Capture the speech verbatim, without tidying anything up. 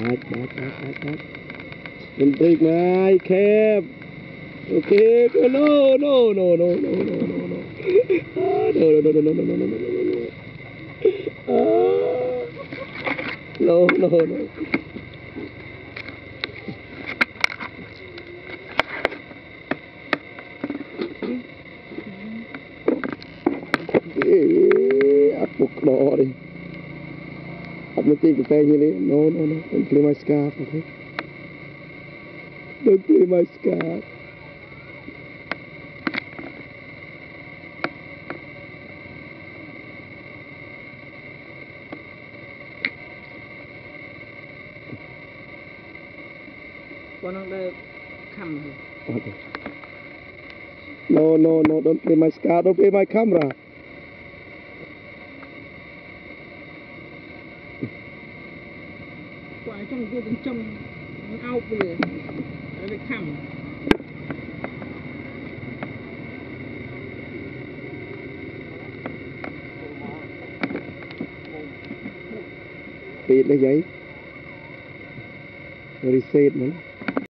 Bát, bát, bát, bát, bát. Mình break mai, kẹp. Okay, no, no, no, no, no, no, no, no, no. Ah, no, no, no, no, no, no, no, no, no, no, no. Ah, no, no, no. Aku kena ni. Aku mesti ke pengen ni. No, no, no. Don't play my scarf, okay? Don't play my scarf. No, no, no, don't play my scarf, don't play my camera. Quả trong kia bên trong nó ao vừa nó bị khăm ปิดเลยยัย reset มัน